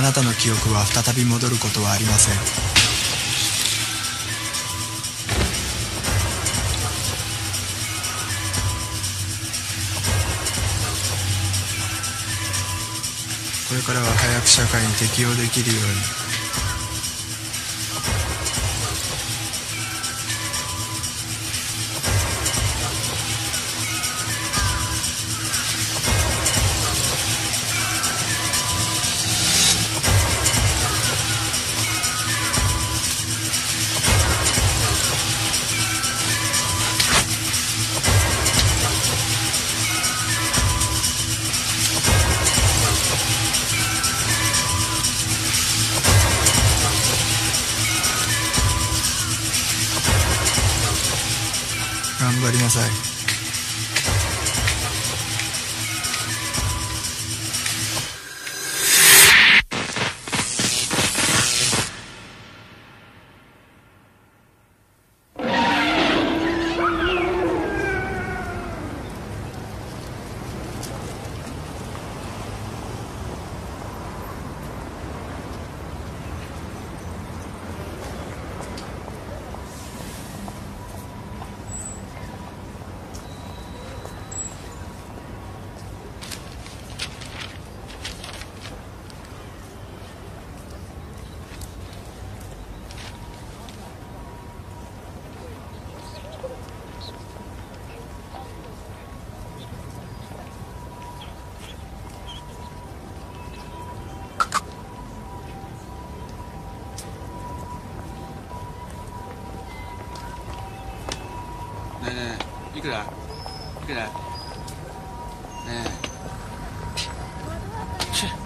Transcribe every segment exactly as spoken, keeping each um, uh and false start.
あなたの記憶は再び戻ることはありません。これからは早く社会に適応できるように。頑張りなさい。 ねえねえ、いくらいくらねえチッ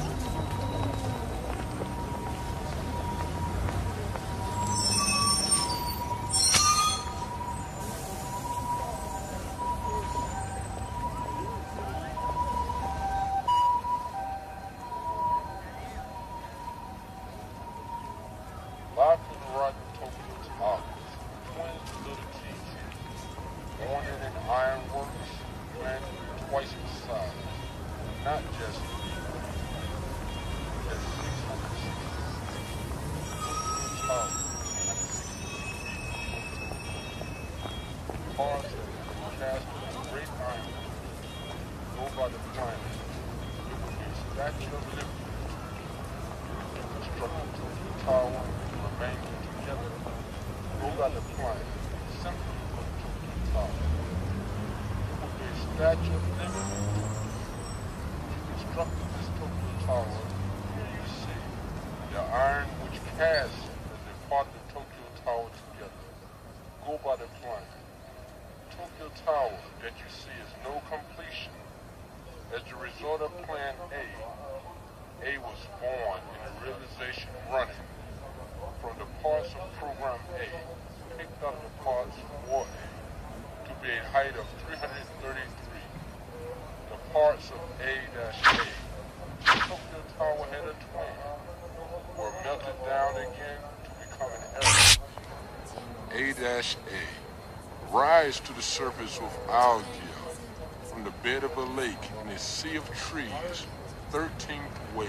A rise to the surface of algae from the bed of a lake in a sea of trees, thirteenth wave.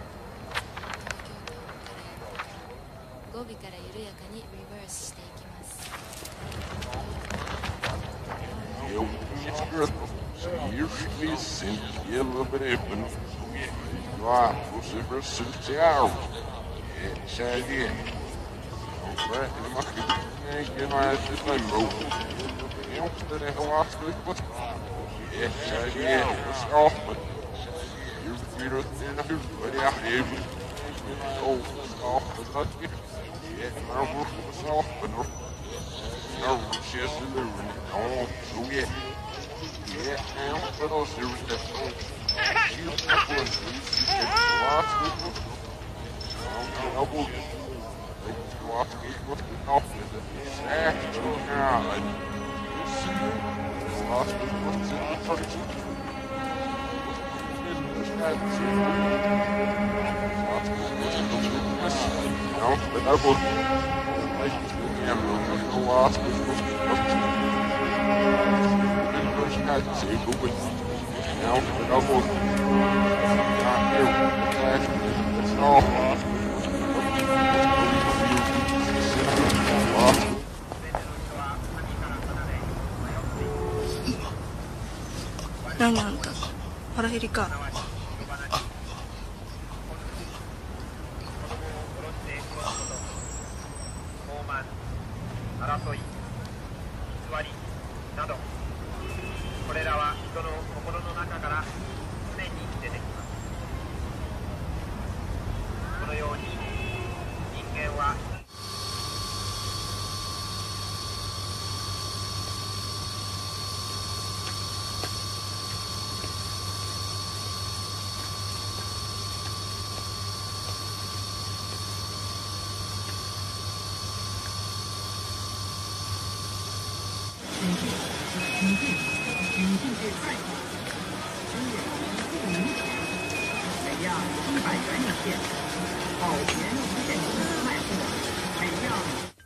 語尾から緩やかにリバースしていきます。 Eu seriously senti ela brevando. Ah, você vai sentir algo. É, sério. Vai, uma coisa que não é de lembrou. Eu estarei relaxado com você. É, sério, você opa. Eu viro a ter a rede. Ou, opa, tá aqui. É, não vou passar opa, não. Não, você é silver. Não, sou é. É, é um pedaço de recepção. E o que foi isso? É, relaxado com você. Não, não, vou. Eu acho que você não fez certo, cara. Eu acho que você não faz isso. Você não fez isso. Eu acho que você não fez isso. Não, você tá bom. Mas eu acho que você não fez isso. Eu acho que você não fez isso. Não, você tá bom. Eu acho que você 何あんた腹減りか。 争い、偽りなど、これらは人の心の中から常に出てきます。このように人間は每样一百元一件，保全一线中的卖货，每样。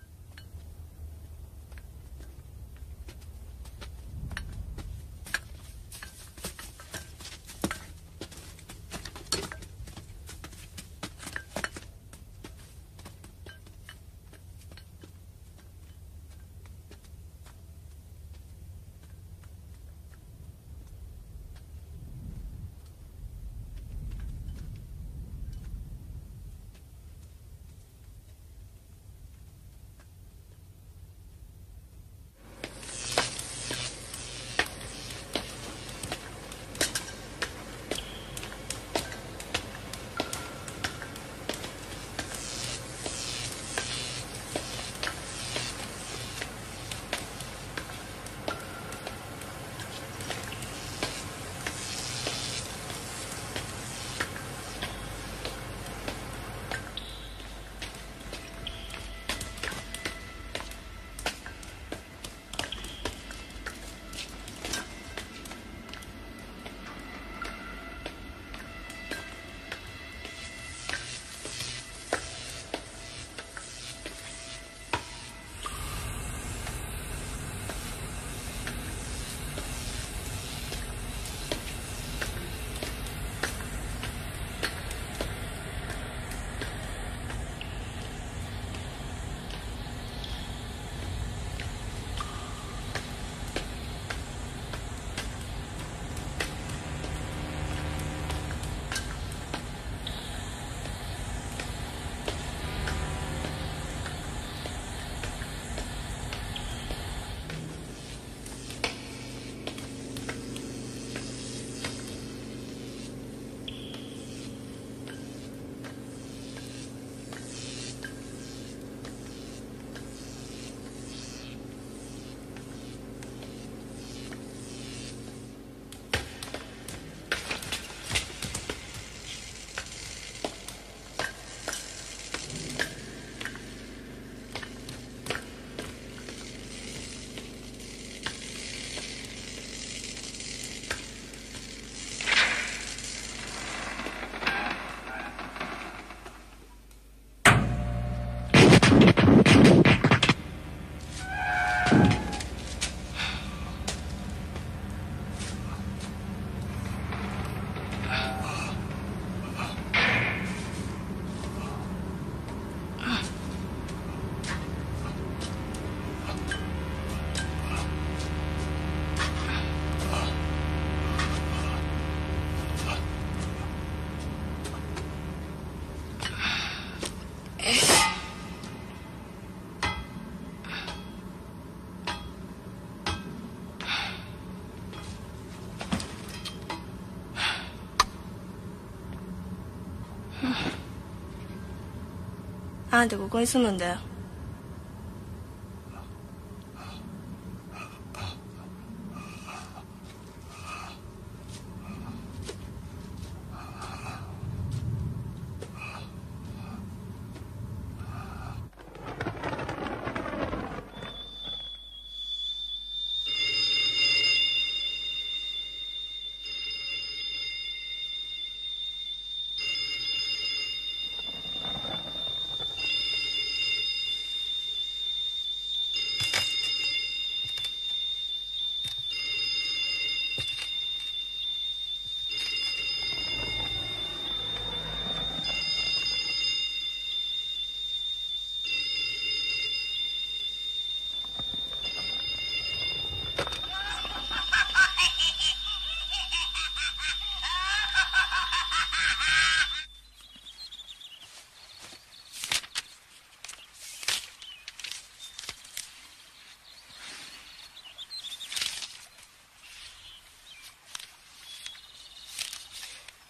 あんたここに住むんだよ。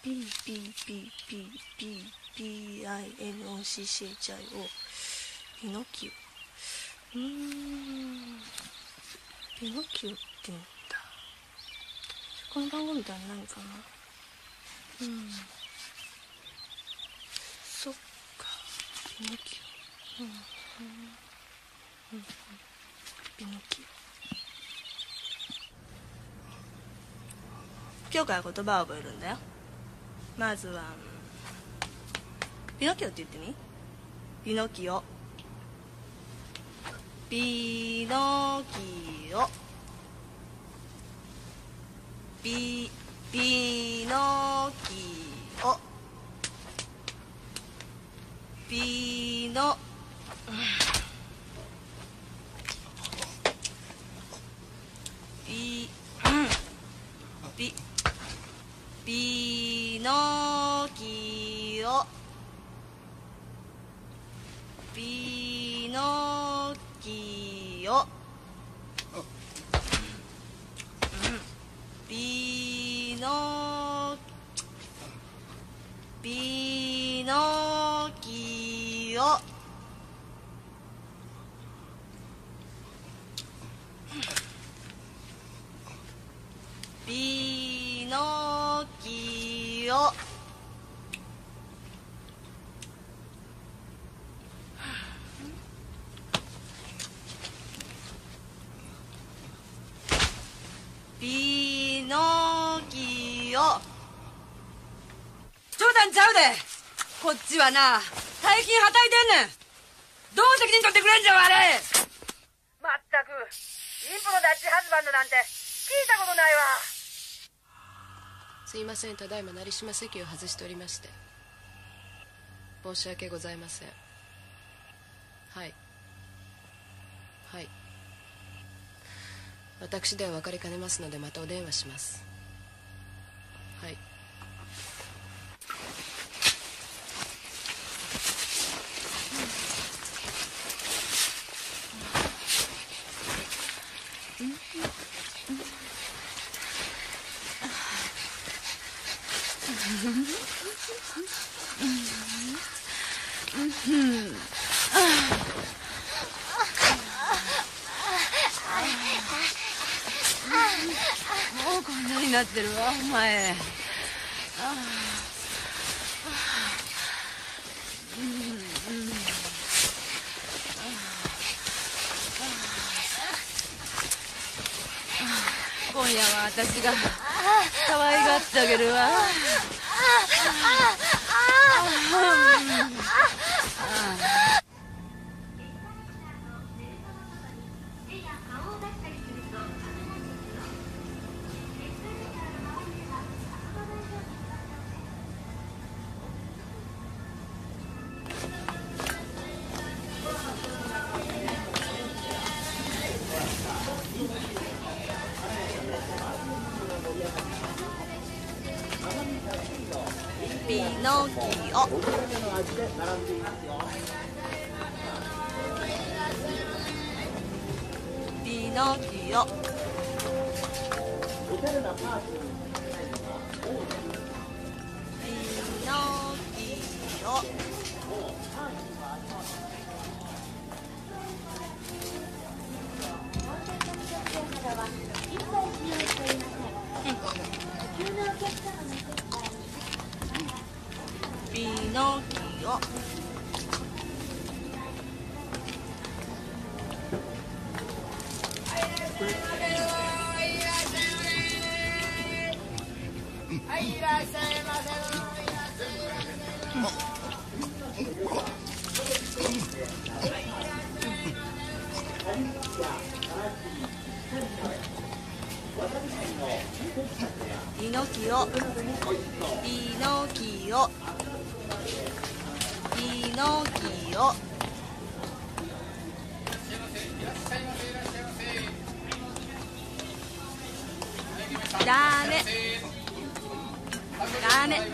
ピーピーピーピーピーピーアイエヌオーシーシーエイチアイオー ピノキオ。うーん、ピノキオって言うんだ。この番号みたいに何かな。うん、そっか、ピノキオ。うんうんうんうん、ピノキオ。今日から言葉を覚えるんだよ。まずはピノキオって言ってみ。ピノキオ、ピノキオ、ピピノキオ、ピノピピピノキオ、ピノキオ、ピノピノキオ、ピノキオ、ピノキオ。 冗談ちゃうで。こっちはな大金はたいてんねん。どう責任取ってくれんじゃわあれ。まったくインプのダッチハズバンドなんて聞いたことないわ。 すいません、ただいま成島席を外しておりまして申し訳ございません。はいはい、私では別れかねますのでまたお電話します。はい。 もうこんなになってるわお前。今夜は私が可愛がってあげるわ。 ピノキオ、ピノキオ、ピノキオ、ピノキオ。 はいいらっしゃいませ。 ピノキオ、ピノキオ、ピノキオ。ダメダメ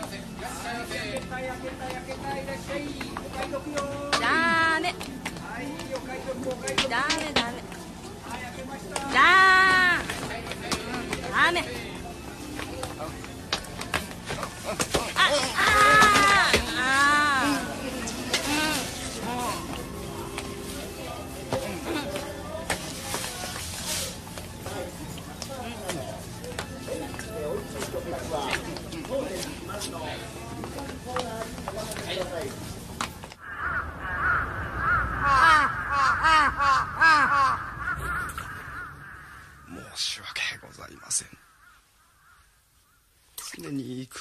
ダメダメダメダメダメ。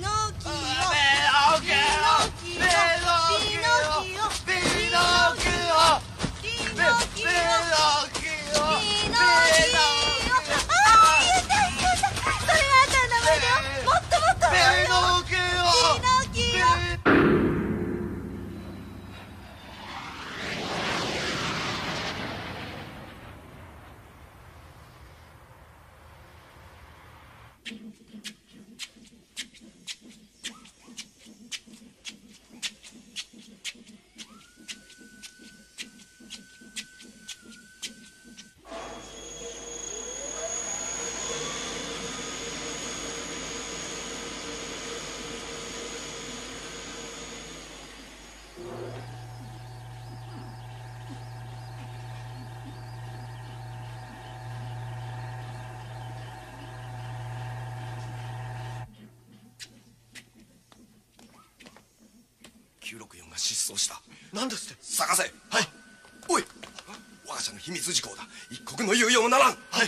きゅうろくよんが失踪した。 何ですって？ 探せ。はい。おい、我が社の秘密事項だ。一刻の猶予もならん。はい。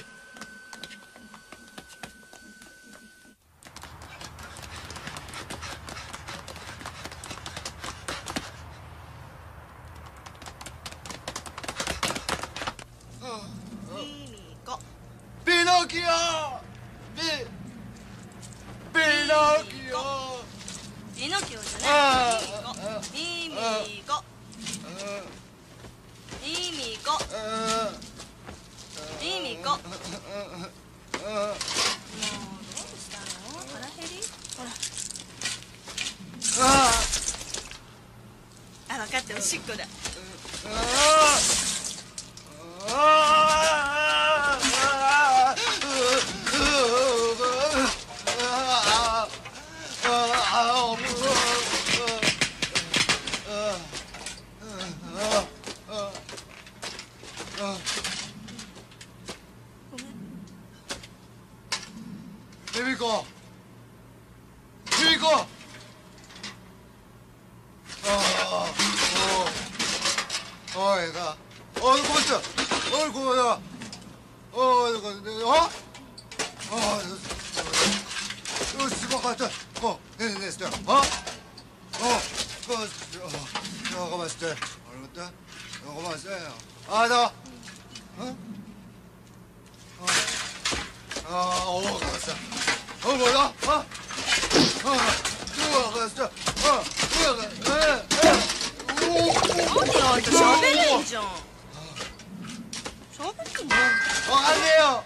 ピノキオ！ピピノキオ！ ピノキオじゃねえ。ミミコ。ミミコ。ミミコ。もうどうしたの？腹減り？ほら。あ、分かった、おしっこだ。 ベビコ、ベビコ。ああ、おお、おいが、おい、こっちだ。おい、ここだ。おい、これ、あ、あ、よし、分かった。もう、ねえねえ、して、あ、あ、こうして、あ、我慢して、あれ待って。 고마웠어요. 아, 너. 어? 어. 아, 오, 고마웠어. 어, 뭐야? 어? 어, 누가 고마웠어. 어, 누가 고마웠어. 에, 에. 오, 오. 何あんた喋れんじゃん。喋ってんの？ 어, 아니에요.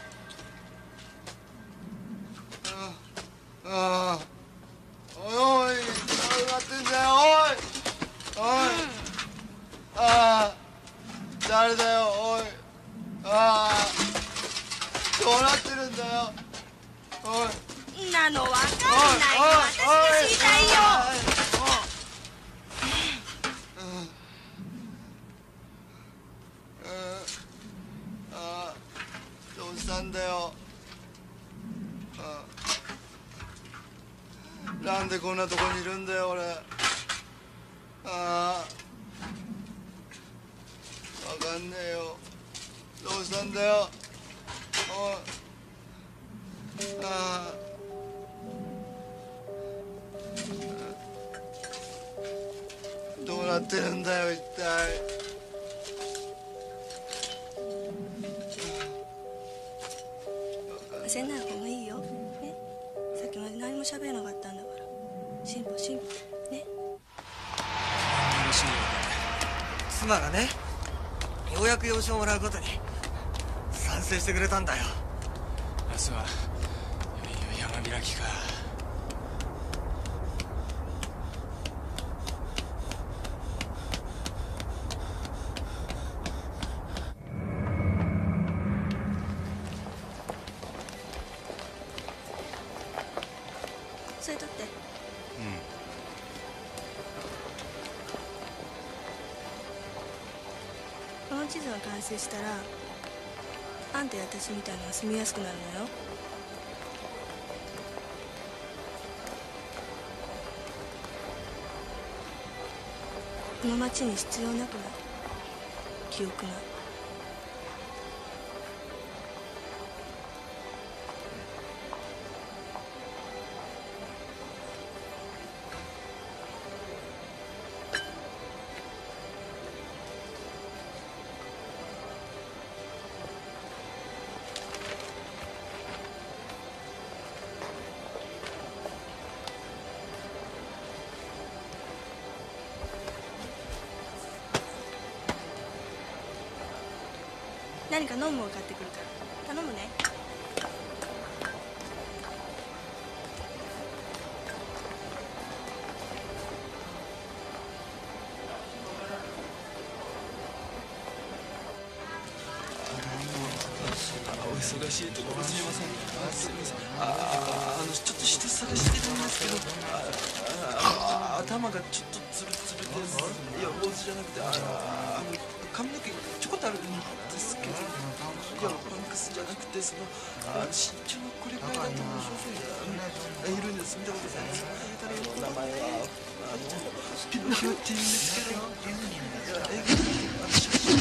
어, 어. 어이, 잘 같은데, 어이. 어이. 아, 잘 돼요, 어이. 아, 돌아뜨는데요. 어이. なのわかんないよ。私が知りたいよ。 아, 좀 싼데요. 아, なんでこんなとこにいるんだよ俺。ああ、わかんねえよ。どうしたんだよ。おい。ああ。どうなってるんだよ一体。 焦んない方がいいよ。ね。さっきまで何も喋らなかったんだから。進歩進歩。ね。 嬉しいよ。妻がね、ようやく養子をもらうことに賛成してくれたんだよ。 明日はいよいよ山開きか。 それ取って。この地図が完成したらあんたや私みたいなのが住みやすくなるのよ。この町に必要なくなる記憶が。何か飲むもの買ってくるから頼むね。 お忙しいところすみません。あ、すみません。ああ、あのちょっと人探してるんですけど、ああ頭がちょっとツルツルです。いや坊主じゃなくて、ああの髪の毛ちょこっとあるんですけど、いやパンクスじゃなくてそのあ身長はこれぐらいだと思う少女いるんです。見たことないです。名前はあのピノキオって言うんですけど、いや映画の写真。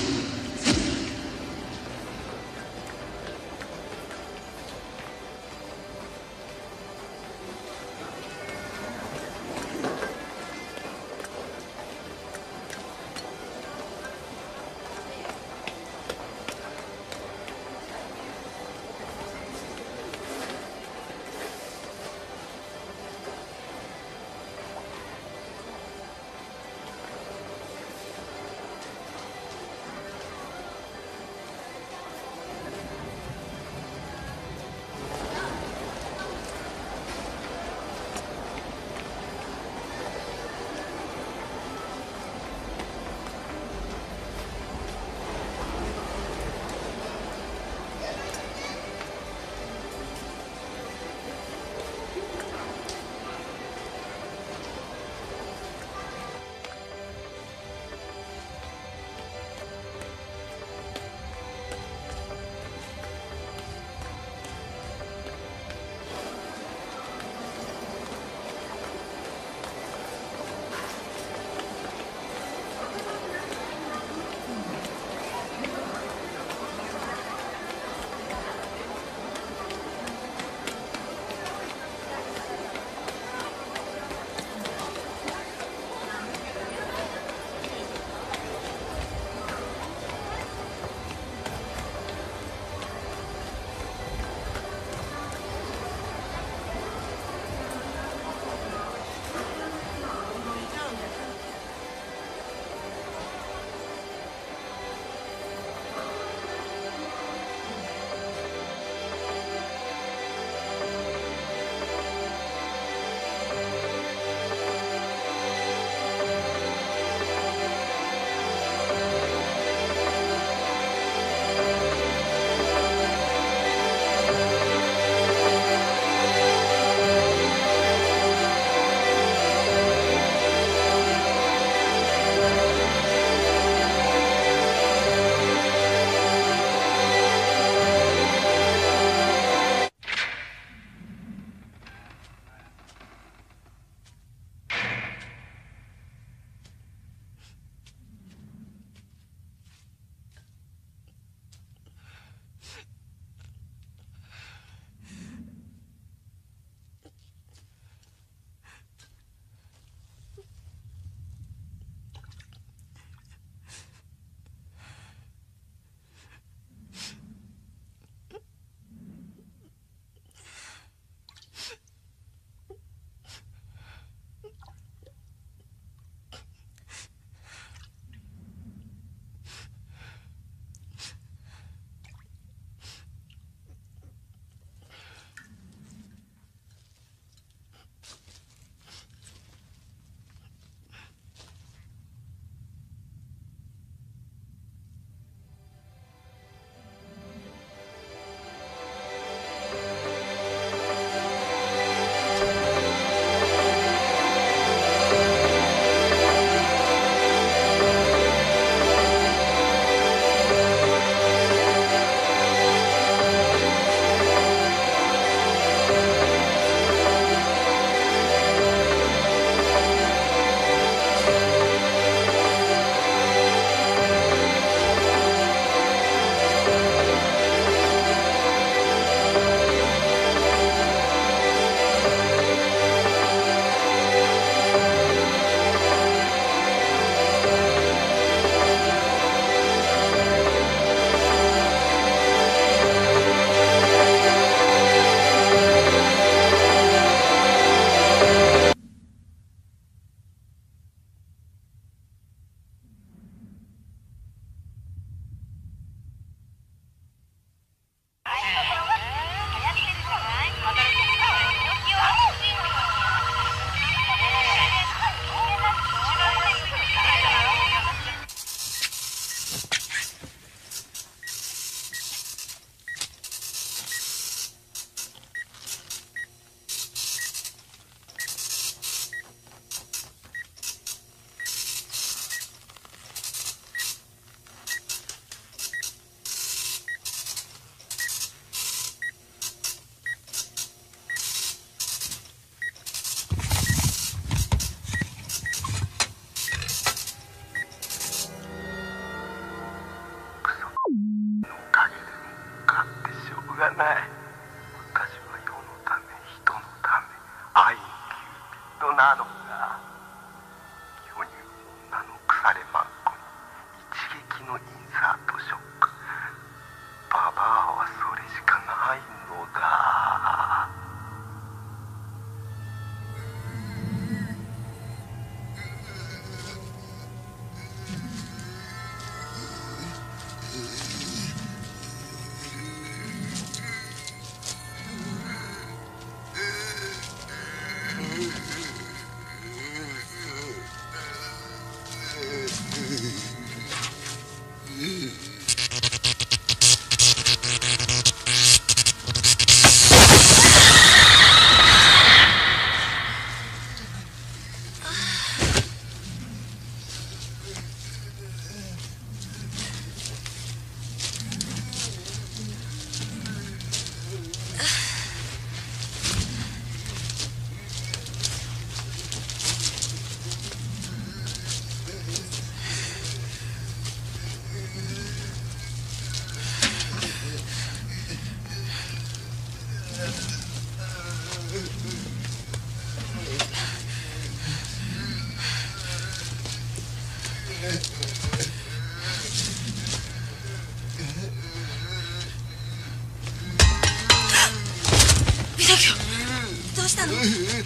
ピノキオ、どうしたの？ね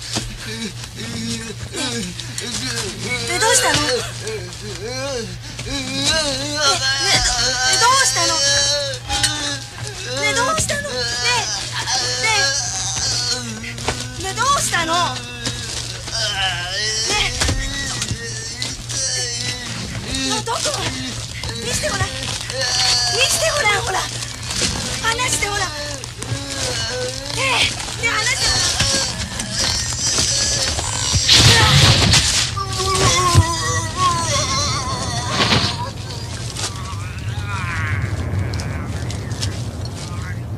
え、どうしたの？ねえ、どうしたの？ねえ、どうしたの？ねえ、ねえ、ねえ、どうしたの？ねえ、どこ？見してごらん、見してごらん、ほら、話してほら。ねえ、ねえ、話してほら。 「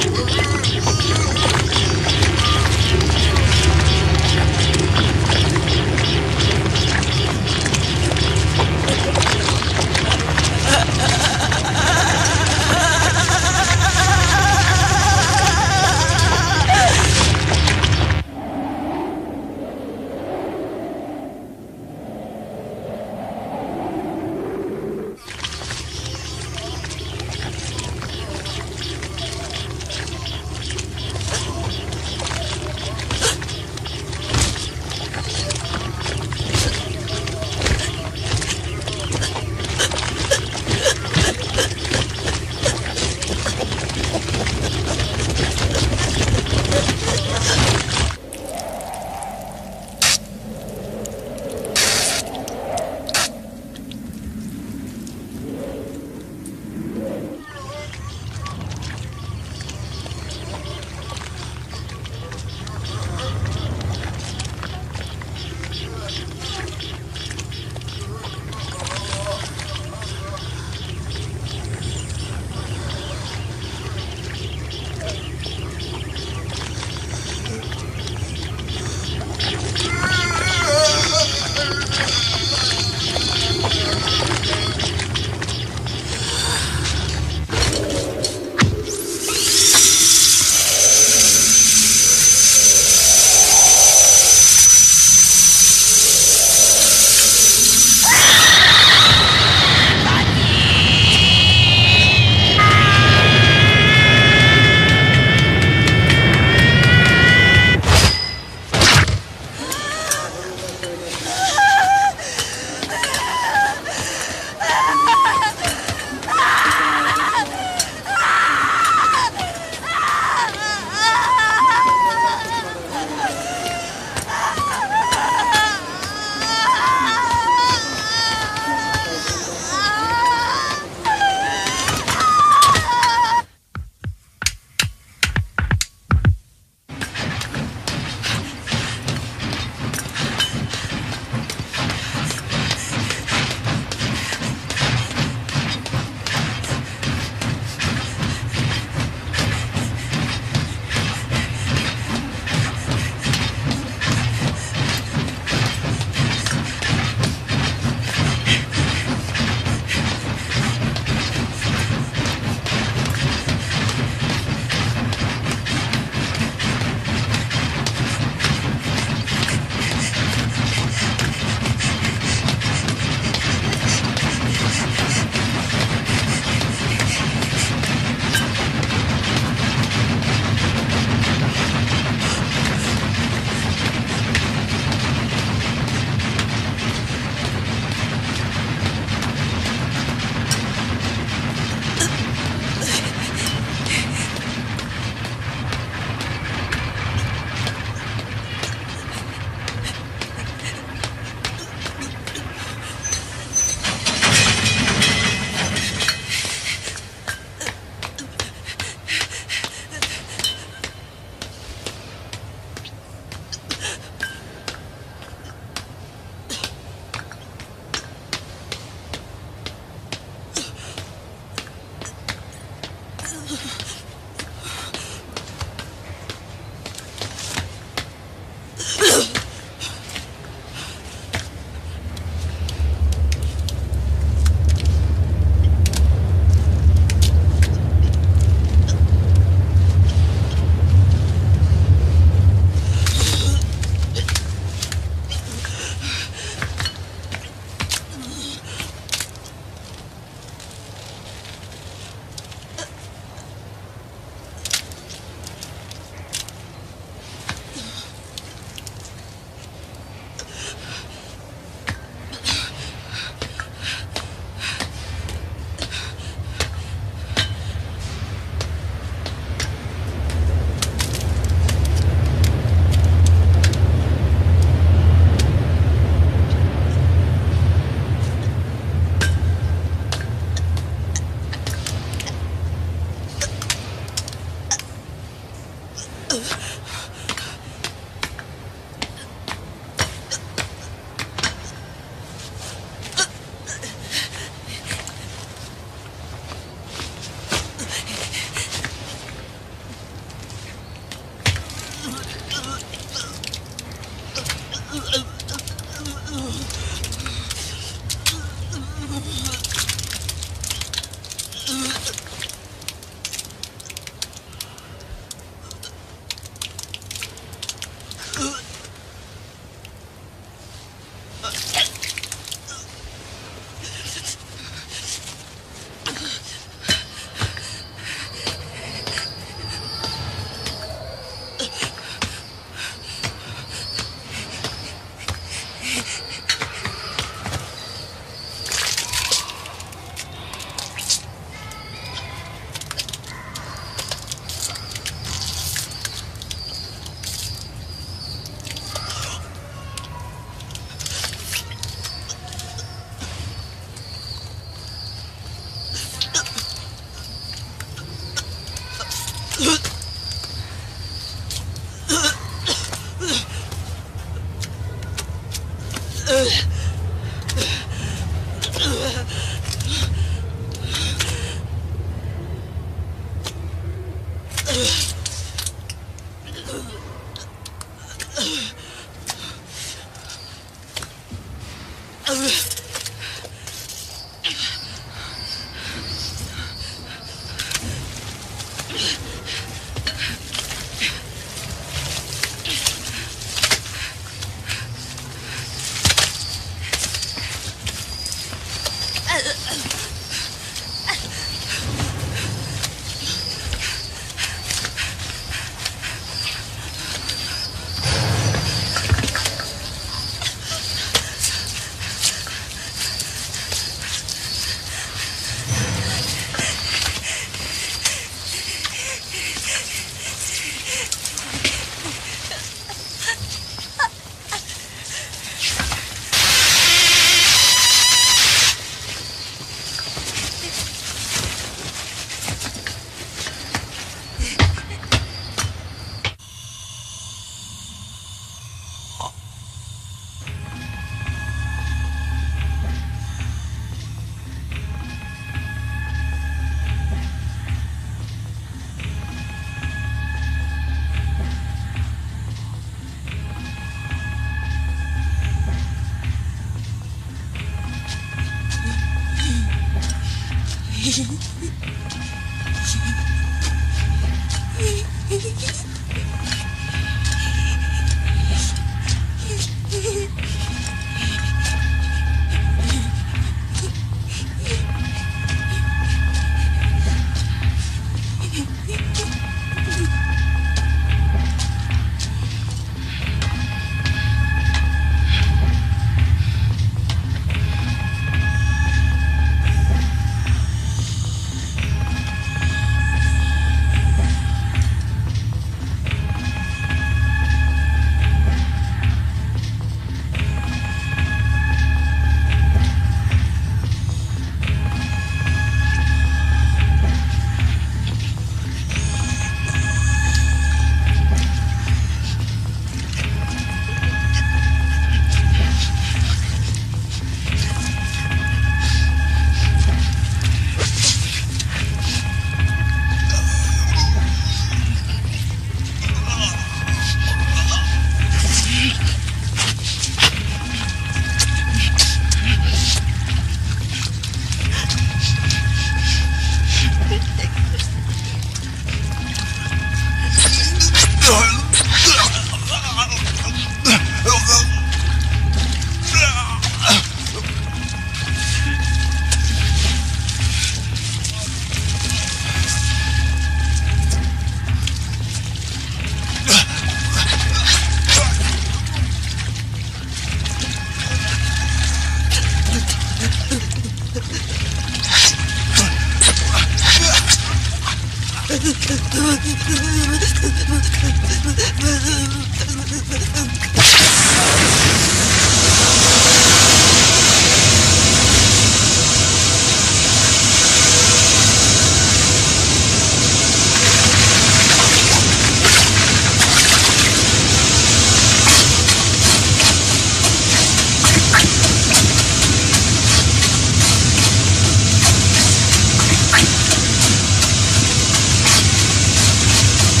「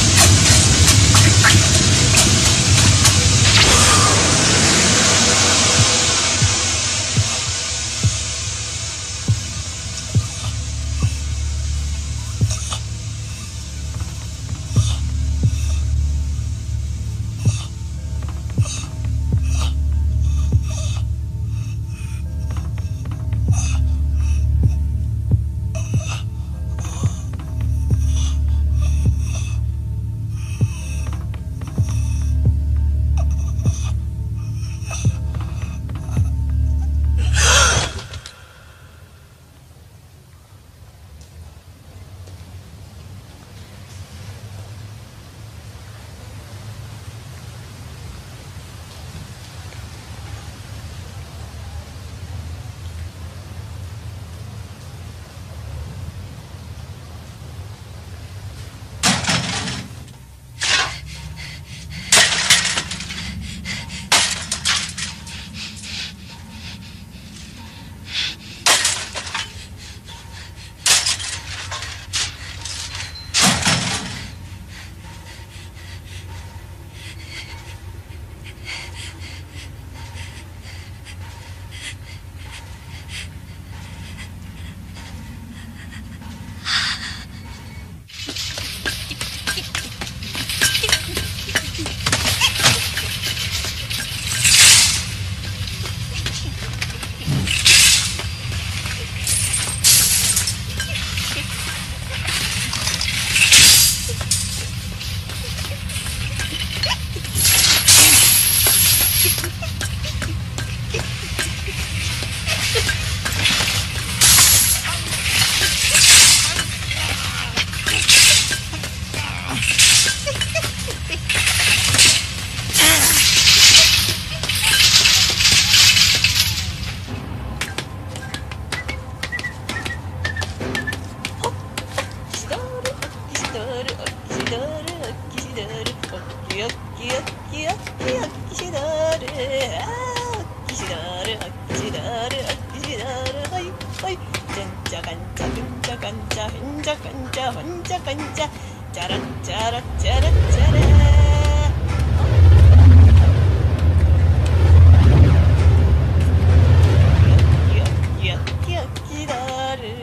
パンチャチャラチャラチャラチャラよよよよきだる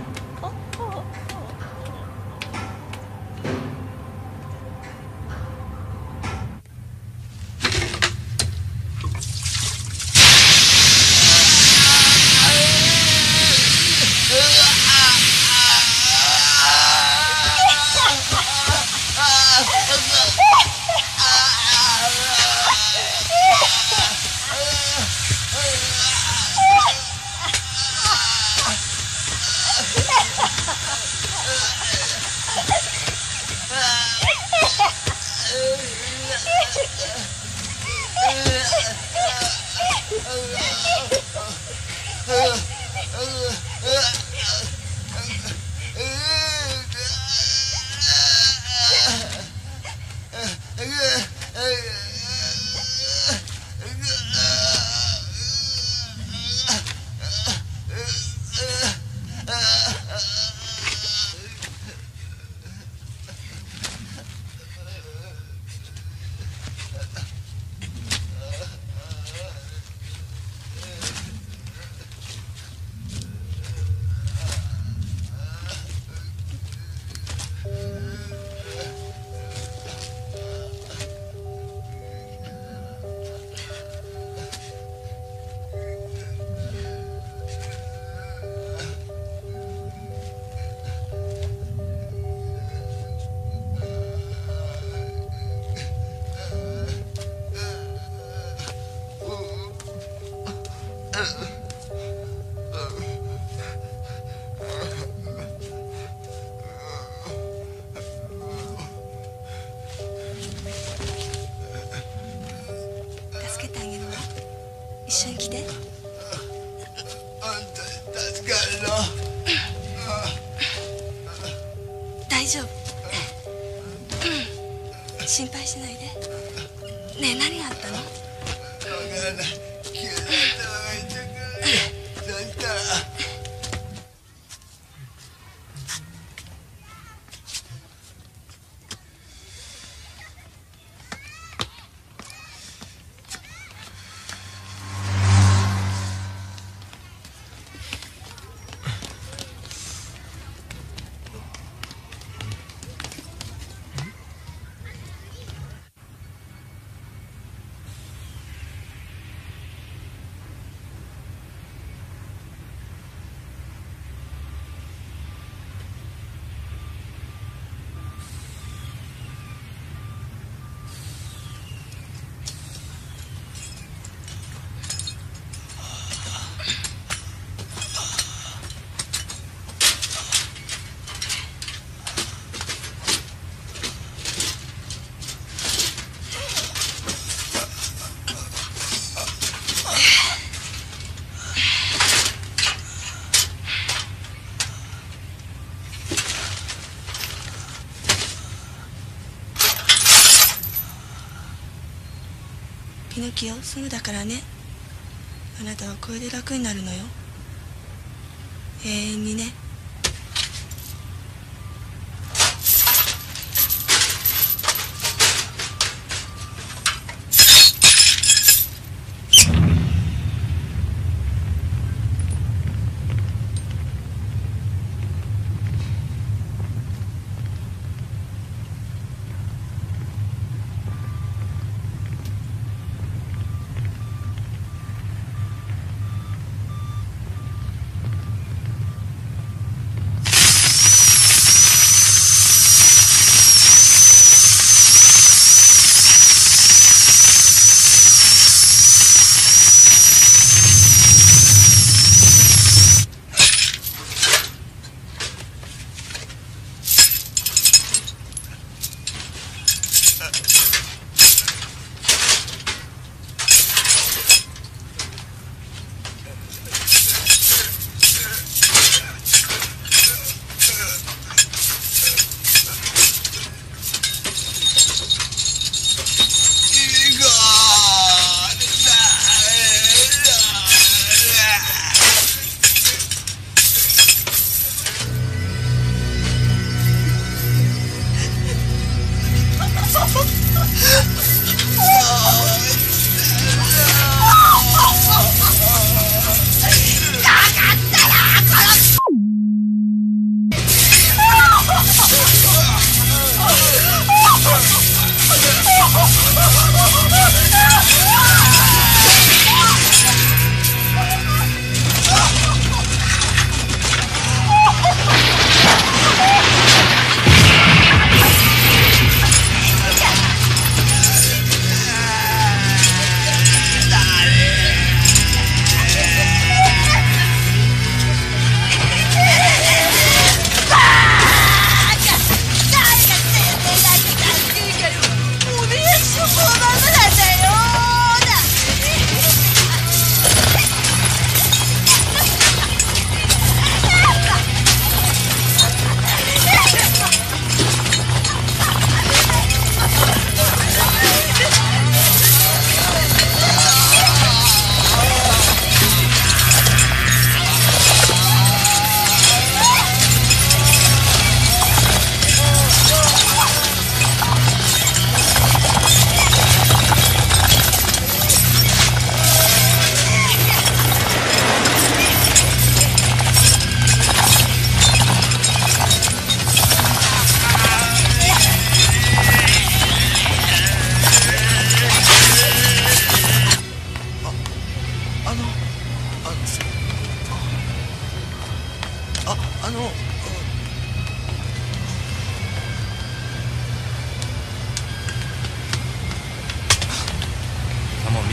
助けてあげるわ。一緒に来て。 あんた助かるの。 大丈夫。心配しないで。ねえ、何があったの？ わからない。急に頭が痛くて。そしたら。 ピノキオ、すぐだからね。あなたはこれで楽になるのよ。永遠にね。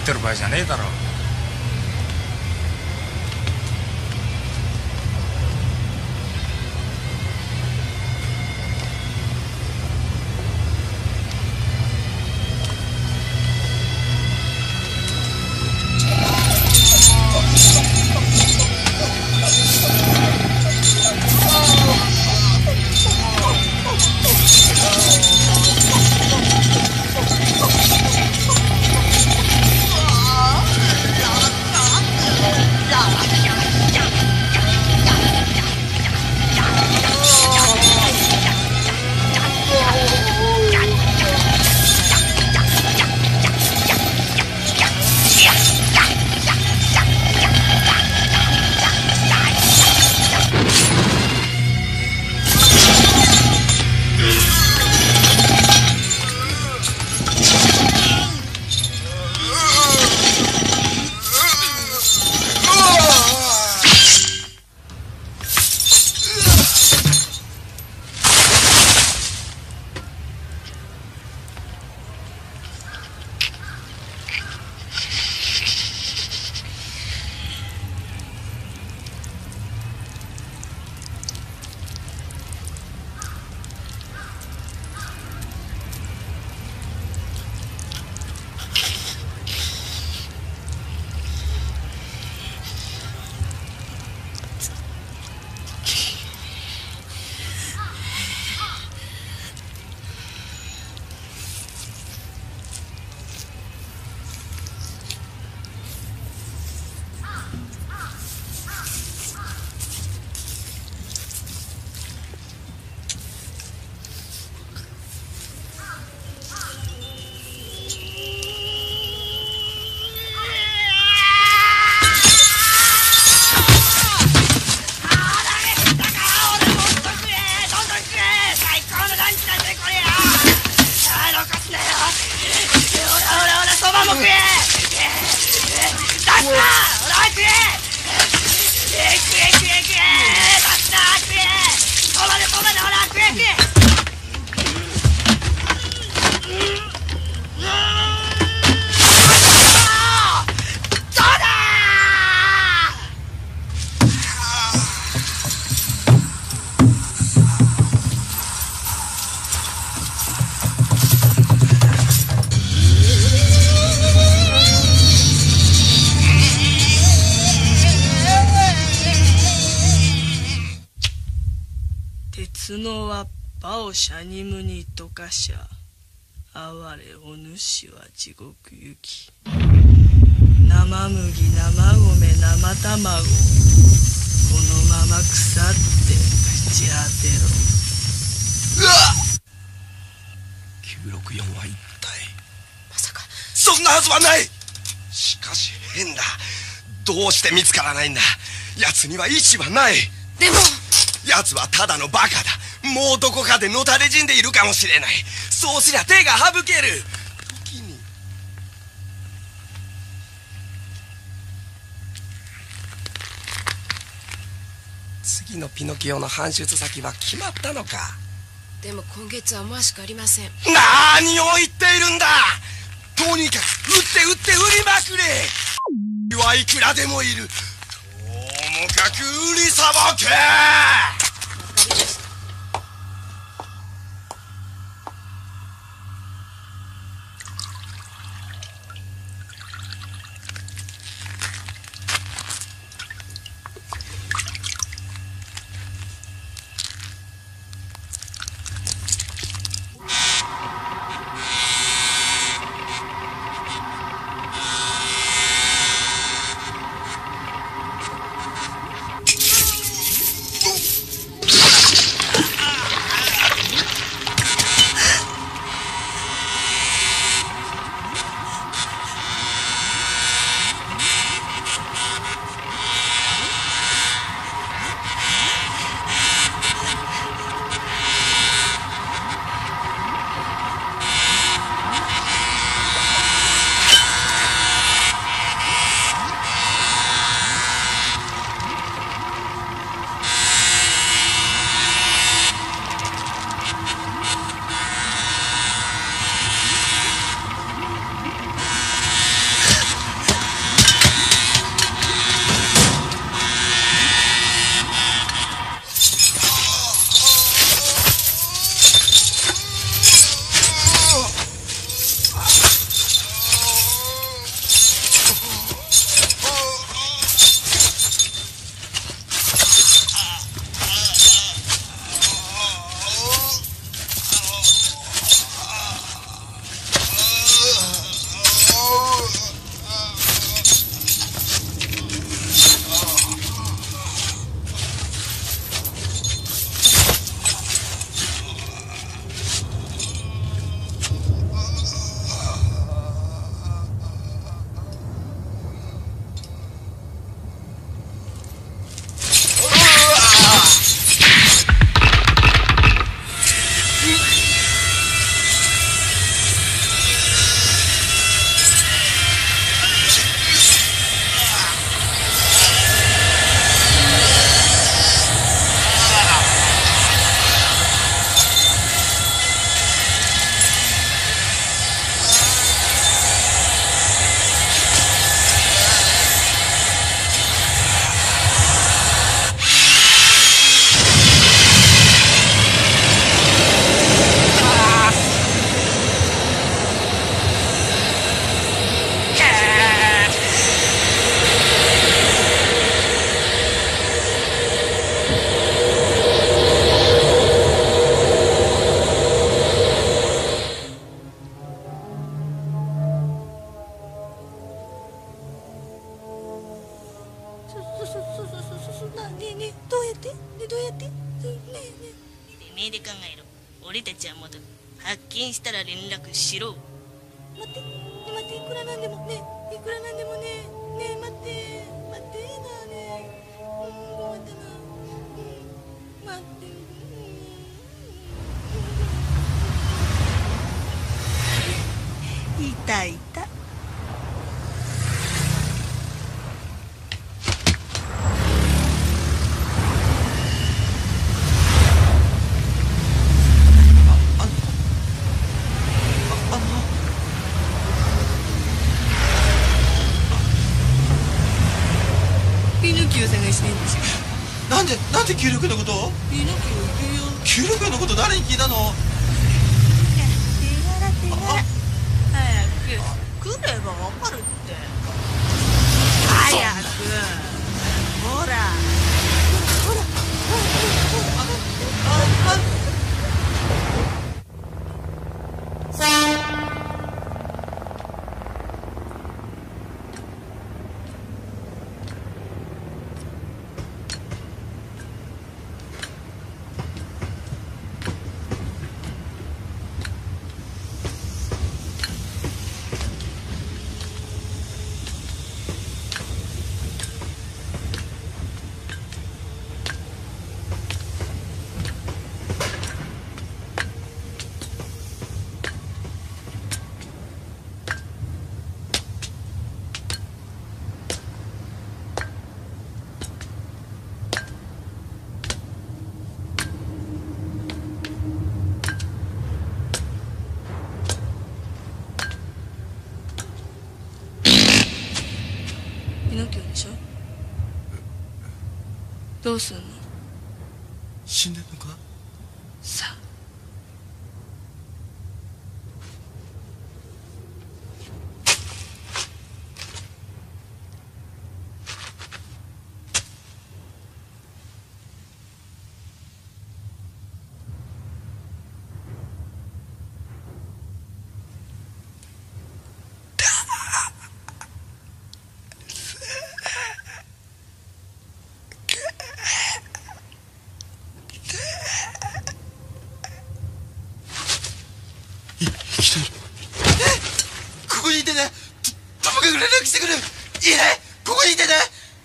てる場合じゃねえだろ。 角は場をシャニムに溶かしゃ、哀れお主は地獄行き。生麦生米生卵、このまま腐って朽ち果てろ。 うわっきゅうろくよんは一体まさかそんなはずはない。しかし変だ。どうして見つからないんだ。奴には意志はない。 でも奴はただのバカだ。もうどこかでのたれ死んでいるかもしれない。そうすりゃ手が省ける。時に次のピノキオの搬出先は決まったのか。 でも今月は思わしくありません。 何を言っているんだ。とにかく売って売って売りまくれ。はいくらでもいる。ともかく売りさばけ。 えねえどうやってねえどうやってねえねてめえで考えろ。俺たちは戻る。発見したら連絡しろ。 え待ってねえ待っていくらなんでもねえいくらなんでもねねえ待って待ってなねうん困ったなうん待ってうんいたいたピノキオ探してんですよ。 なんでなんでキュール君のことをピノキオ行くよ。 キュール君のこと誰に聞いたの？ 手柄手柄早く来ればわかるって早くほらほらほらあああピノキオでしょ。どうすんの？ 死んでんのか？ さあここにいてね。とともかく連絡してくれ。いいね。ここにいてね。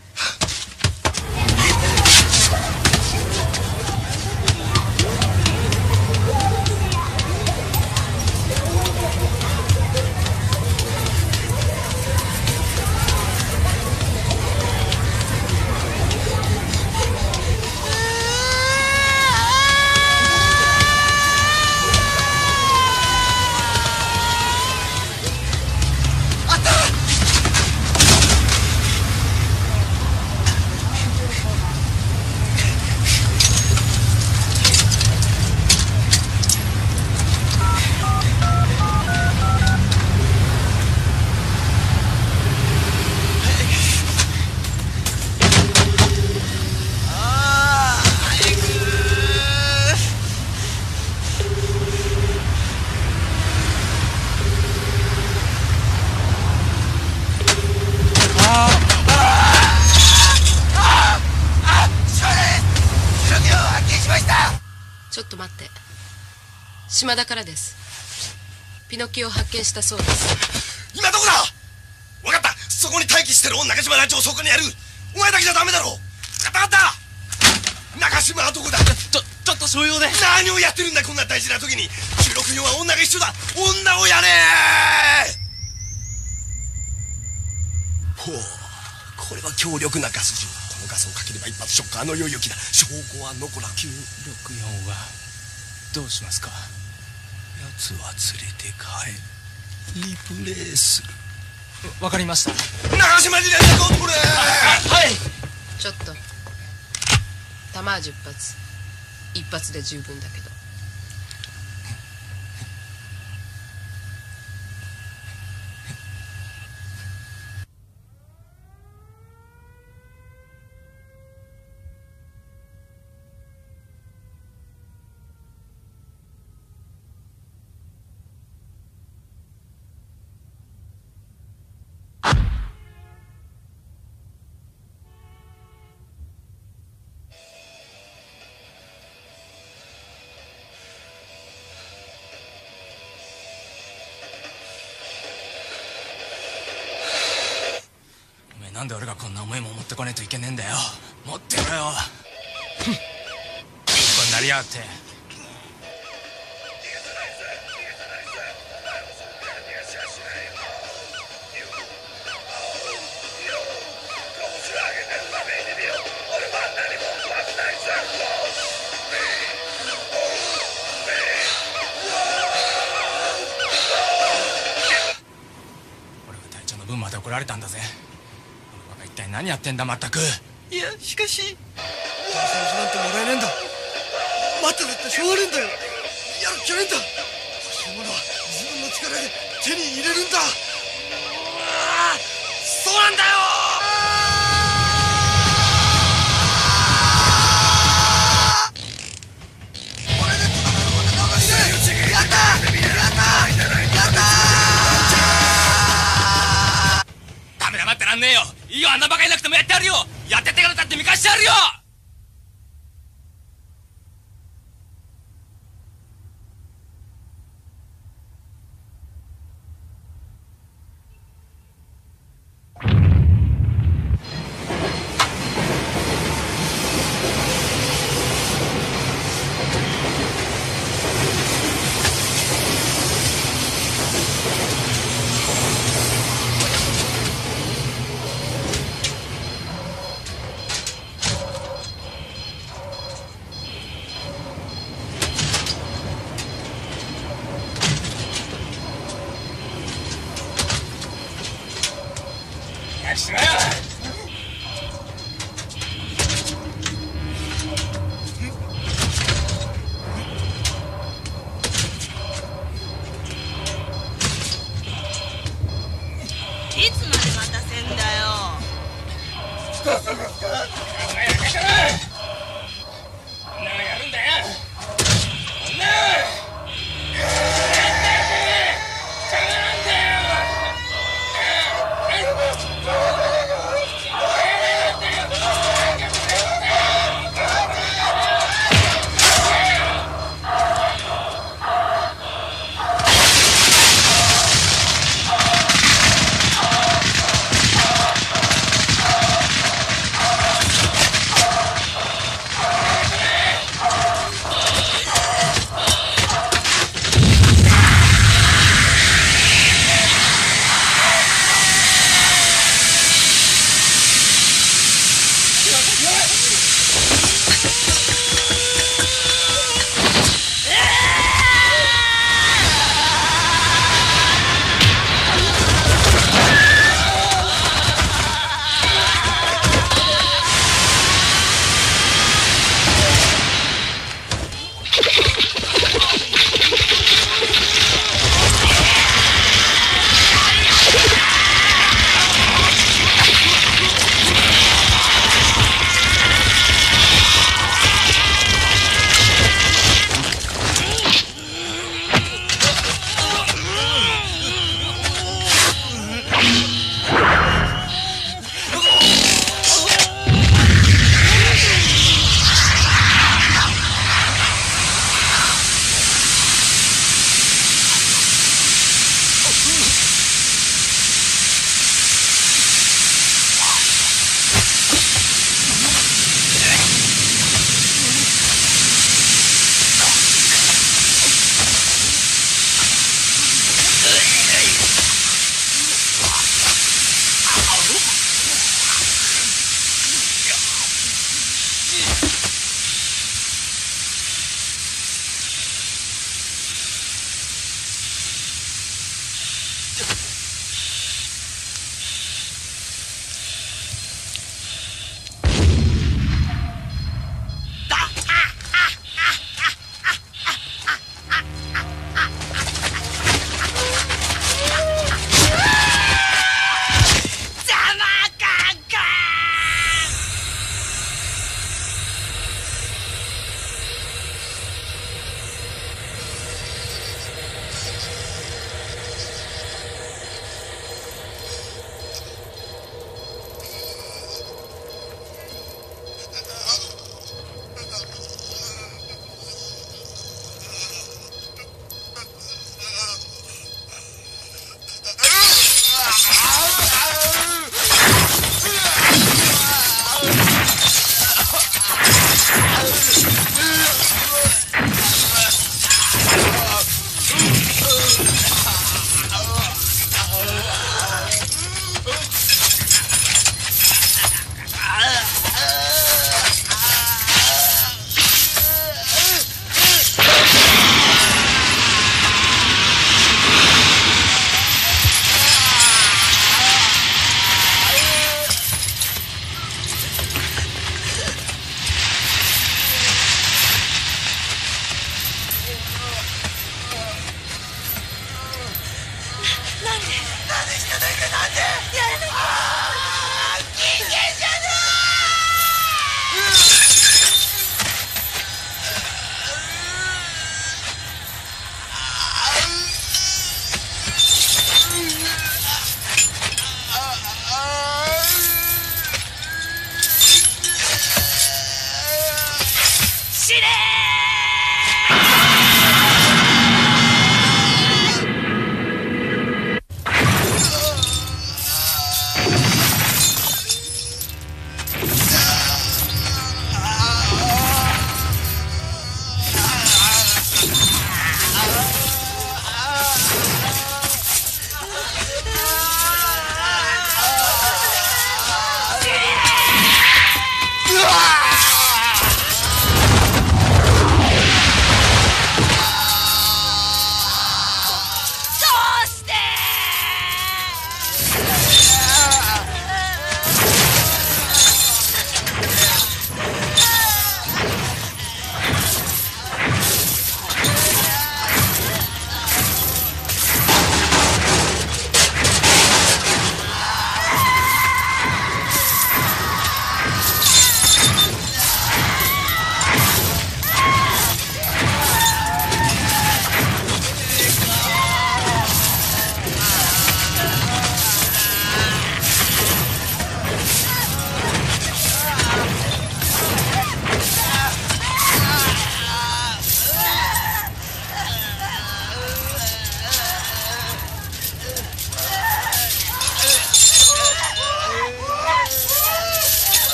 ちょっと待って。島田からです。ピノキオを発見したそうです。 今どこだ？分かった。そこに待機してる中島団長をそこにやる。お前だけじゃダメだろう。分かった分かった。中島はどこだ？ちょちょっと所用で。何をやってるんだこんな大事な時に。きゅうろくよんは女が一緒だ。女をやれー。ほう、これは強力なガス銃。このガスをかければ一発ショック。あの領域だ。証拠は残らん。 きゅうろくよんはどうしますか？ 奴は連れて帰る。リプレイする。 わかりました。 中島に連絡を取れ。はい。 ちょっと弾はじゅっ発。一発で十分だけど。 なんで俺がこんな重いもん持ってこねえといけねえんだよ。持ってろよ。ふん、いい子になりやがって。分まで怒られたんだぜ。このバカ一体何やってんだまったく。 いやしかし返しなんてもらえねえんだ。待ってだってしょうがねえんだよ。やる気ゃねえんだ。欲しいものは自分の力で手に入れるんだ。そうなんだよ。やったやったやった黙ってらんねえよ。いいよ、あんなバカいなくてもやってやるよ。やってってからだって見返してやるよ。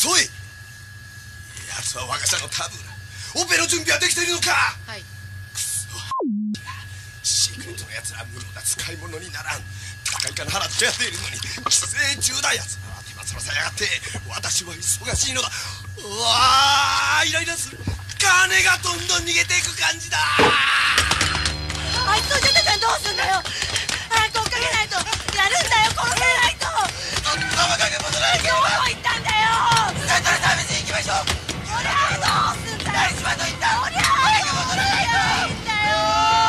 遅い。奴は我が社のタブーだ。オペの準備はできているのか。 はい。 くそ、シークレットの奴らは無能な使い物にならん。高い金払ってやっているのに寄生虫だ。奴らは手間取らさやがって。私は忙しいのだ。うわー、イライラする。金がどんどん逃げていく感じだ。 あいつを出てたらどうすんだよ。早く追っかけないと。やるんだよ、殺さないと。 玉かけ戻らなきゃ。 どこ行ったんだよ。 だったら試しに行きましょう。 おりゃどうすんだよ。 大島と言った。 おりゃ早く戻らないと。 いいんだよ。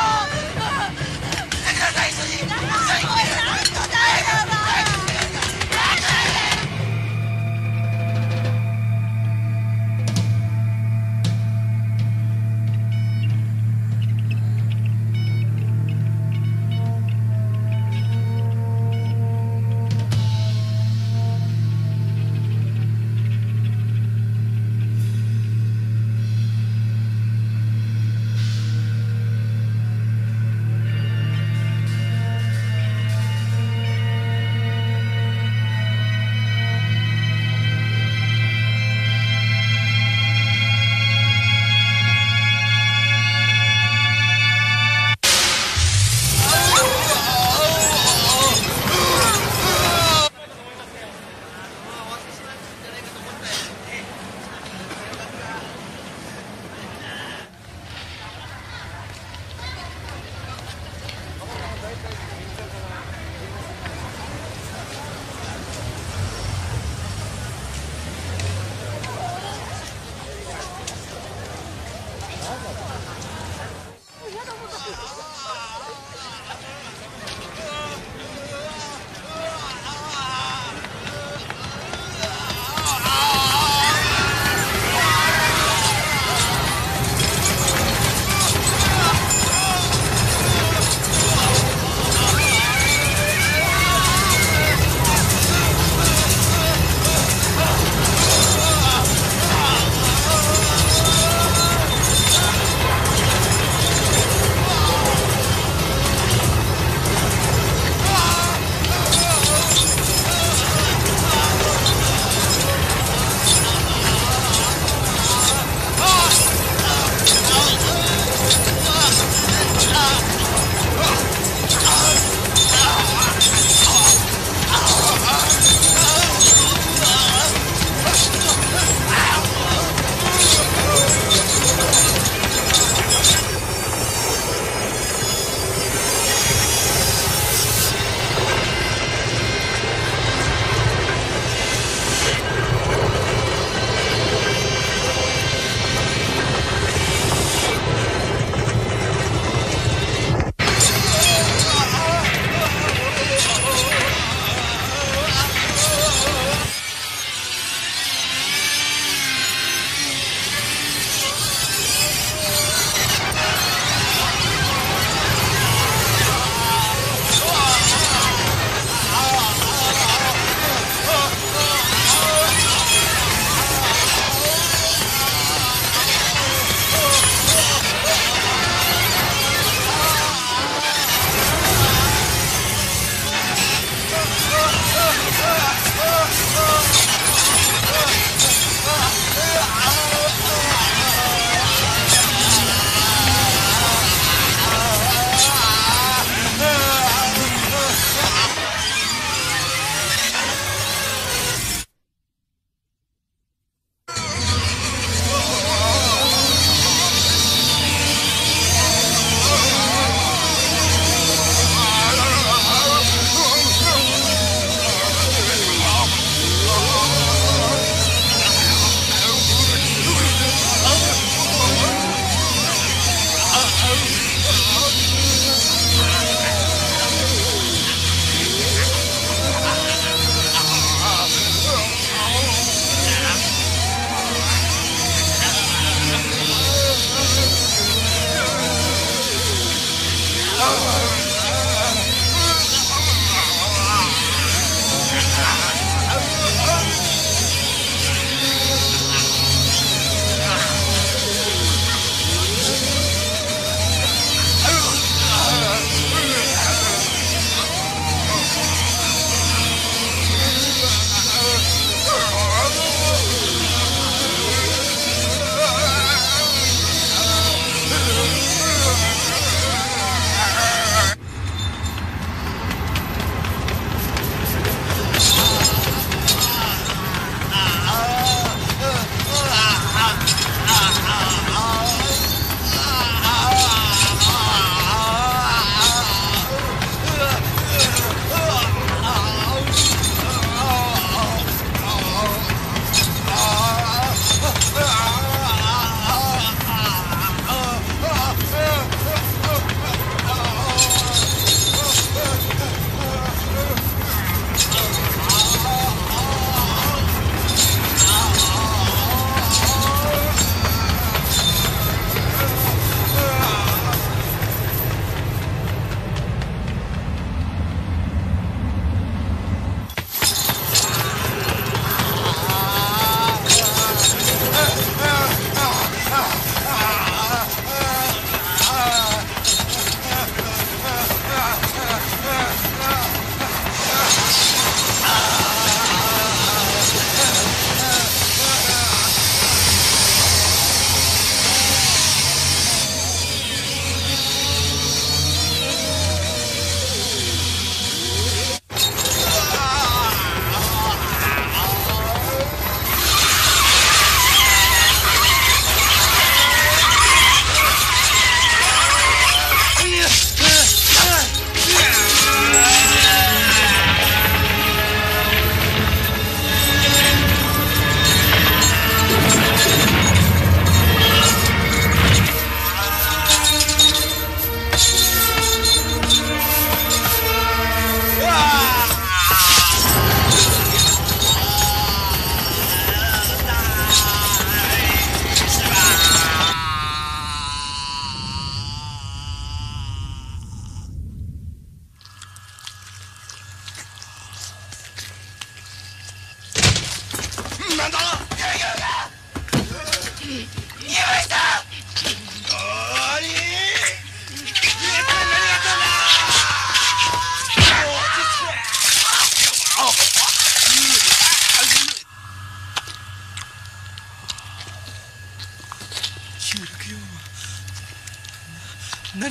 だから最初に一緒に行ってやる。 「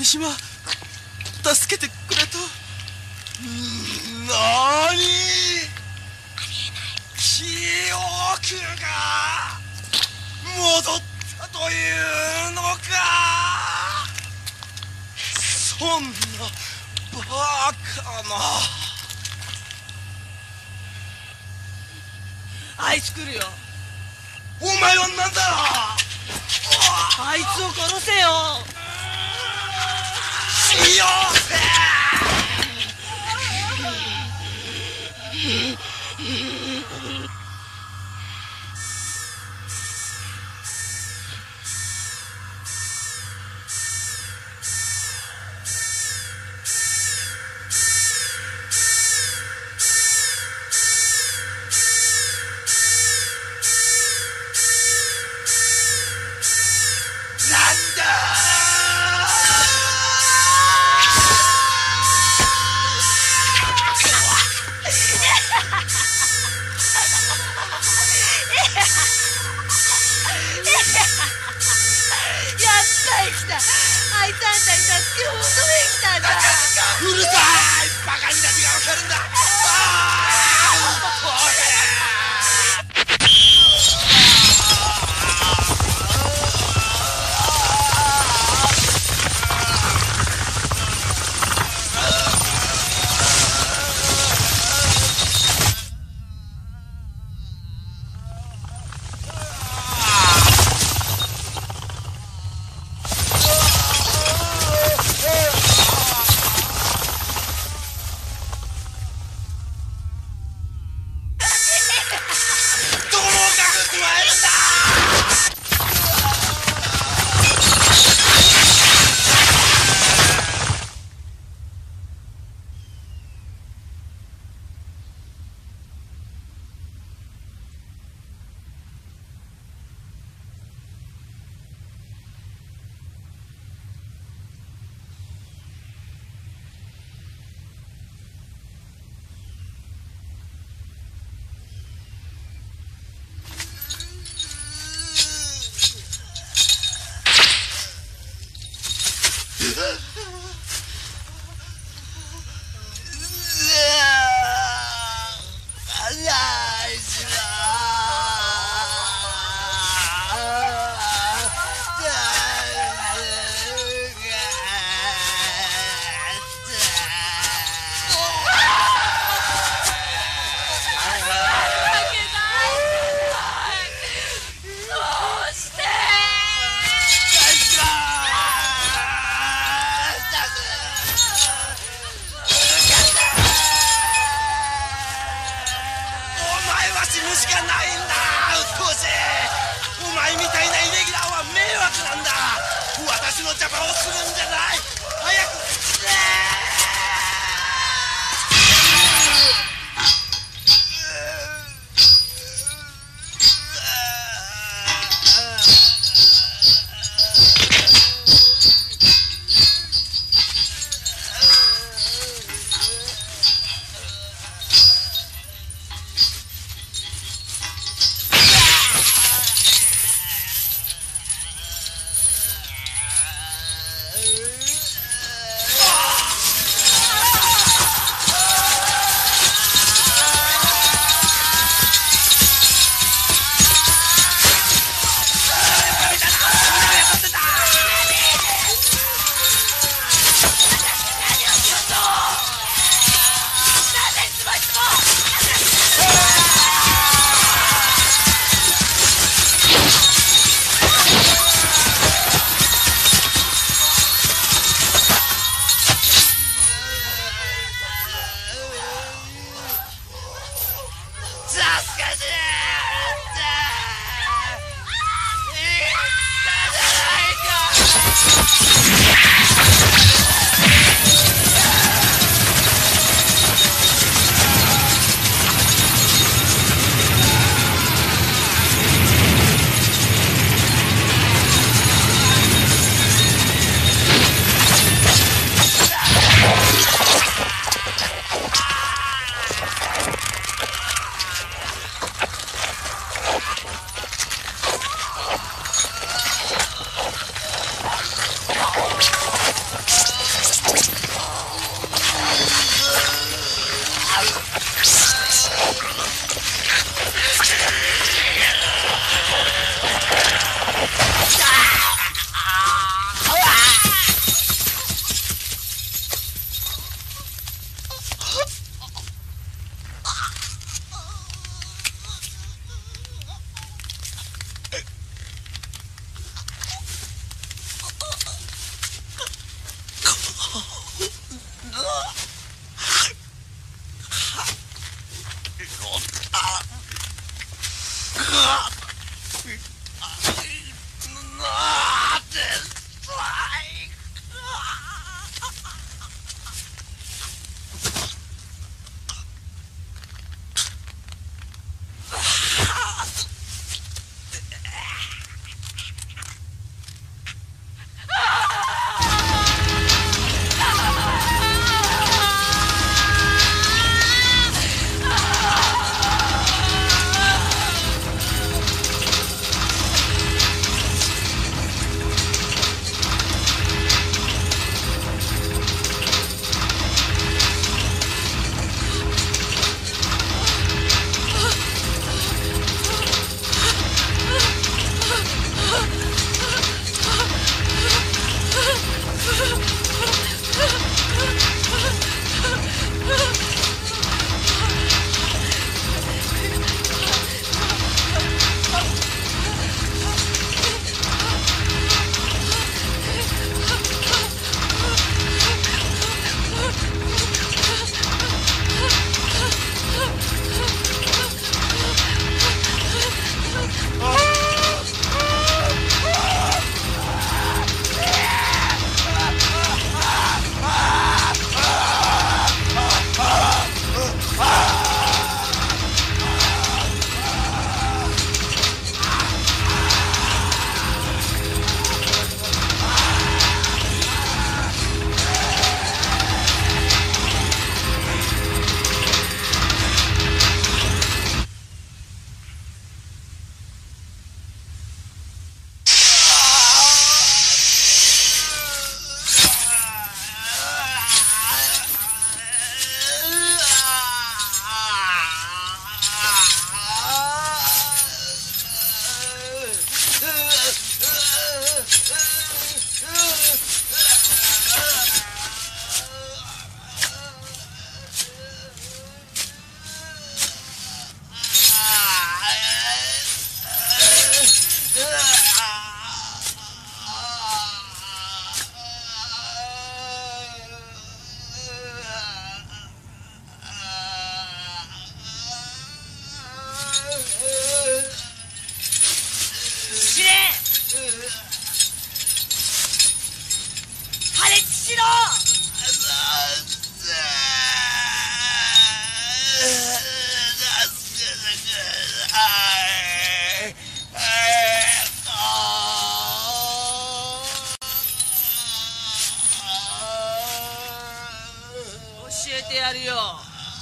三島助けてくれた。 なーに、記憶が戻ったというのか。そんなバカな。 あいつ来るよ。 お前は何だ。 あいつを殺せよ。 しよせ。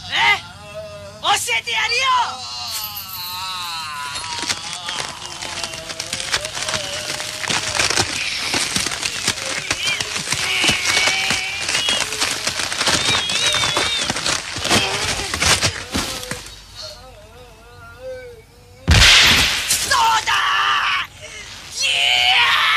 教えてやるよ。そうだー。イエ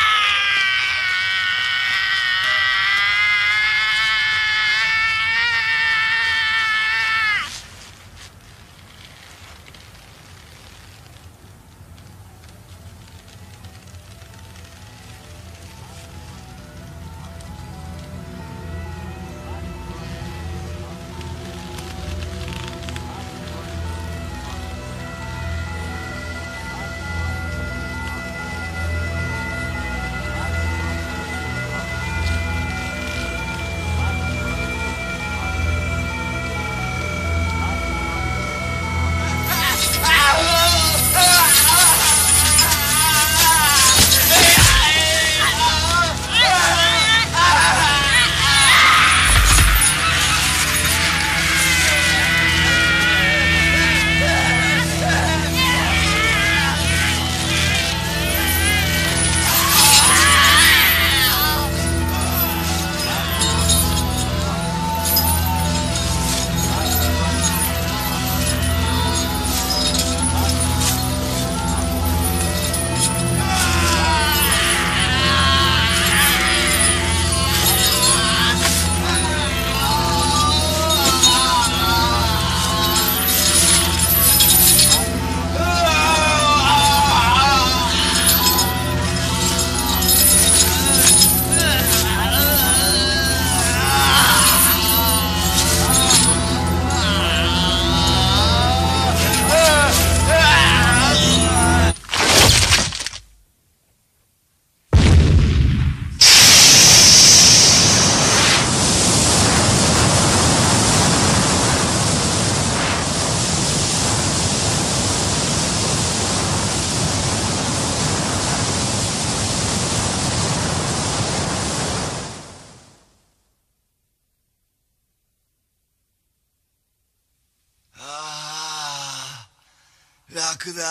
楽だ。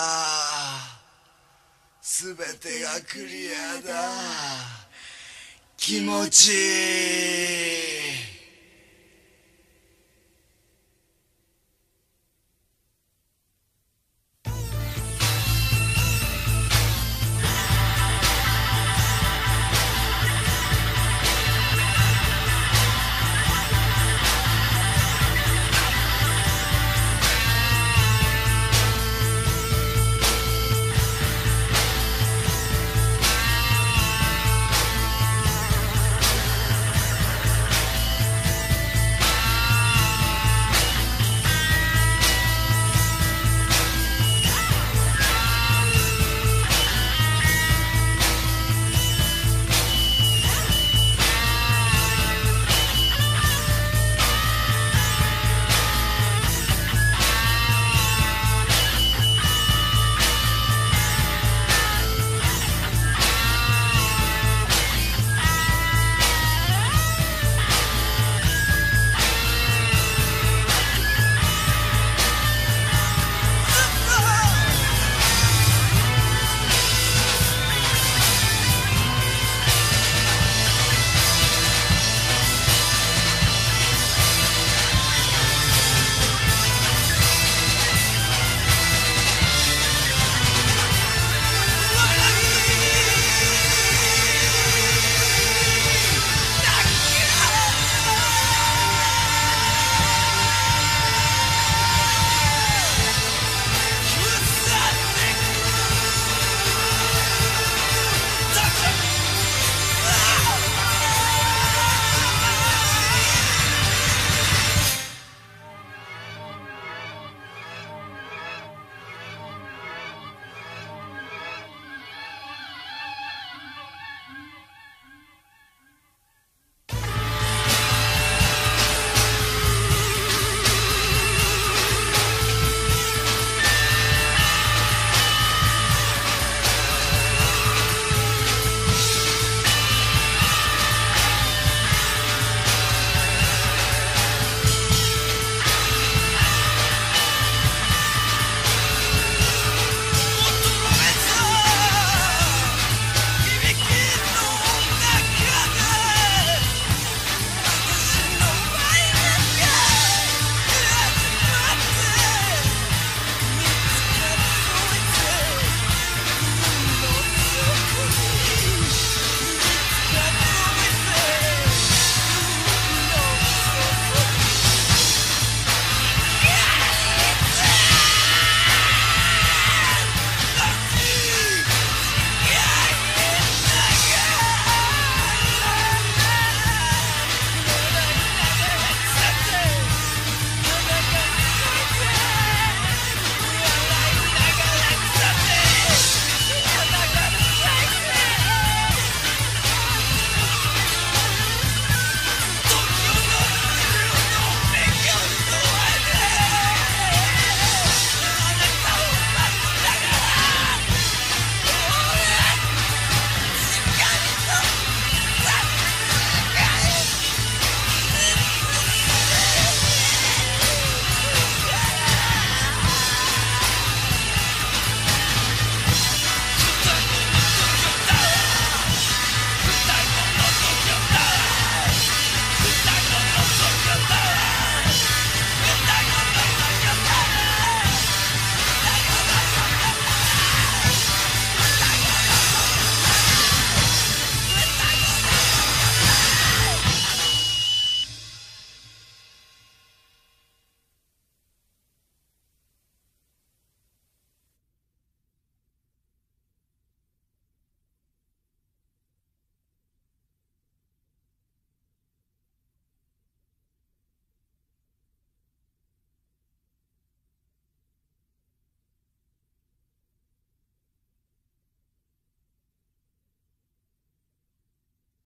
すべてがクリアだ。気持ちいい。